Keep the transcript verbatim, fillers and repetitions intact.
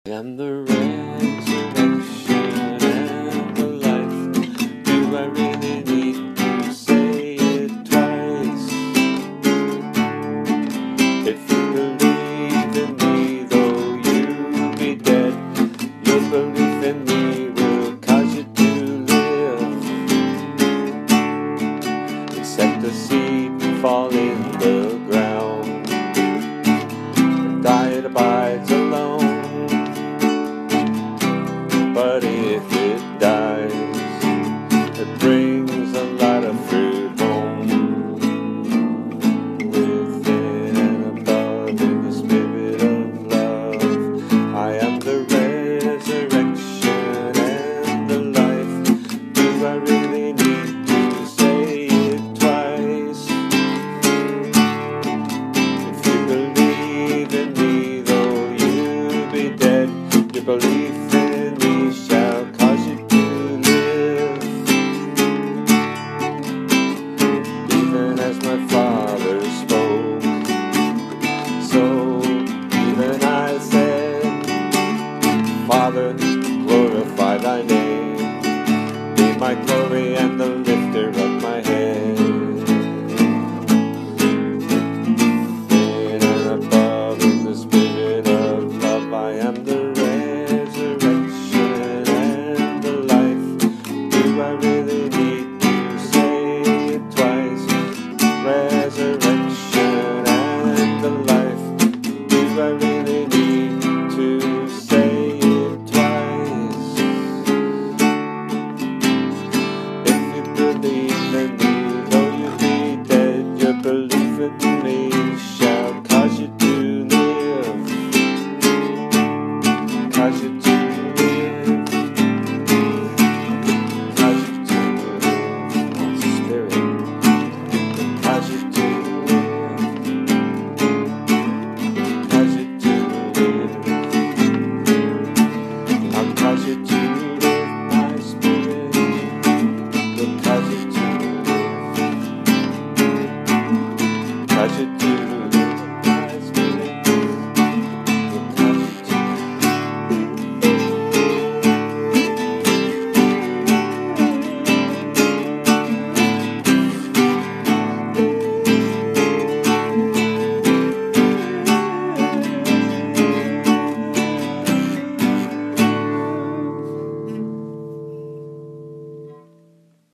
I am the resurrection and the life. Do I really need to say it twice? If you believe in me, though you be dead, your belief in me will cause you to live. Except the seed fall in the ground, and die it abides alone. But if it dies, it brings a lot of fruit home. Within and above, in the spirit of love, I am the resurrection and the life. Do I really need to say it twice? If you believe in me, though you be dead, your belief in me shall cause you to live. Even as my Father spoke, so even I said, Father, glorify thy name. Be my glory and the lifter of my head. In and above, in the spirit of love, I am the I really need to say it twice. Resurrection and the life. Do I really need to say it twice? If you believe in me, though you be dead, your belief in me shall cause you to live. Cause you to I should